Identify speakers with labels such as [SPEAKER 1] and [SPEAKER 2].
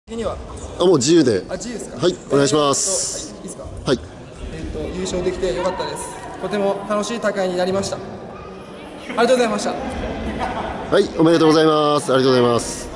[SPEAKER 1] 的には
[SPEAKER 2] もう自由で。
[SPEAKER 1] 自由ですか。
[SPEAKER 2] はい、お願いします。
[SPEAKER 1] いいですか。
[SPEAKER 2] はい。
[SPEAKER 1] 優勝できてよかったです。とても楽しい大会になりました。ありがとうございました。
[SPEAKER 2] はい、おめでとうございます。ありがとうございます。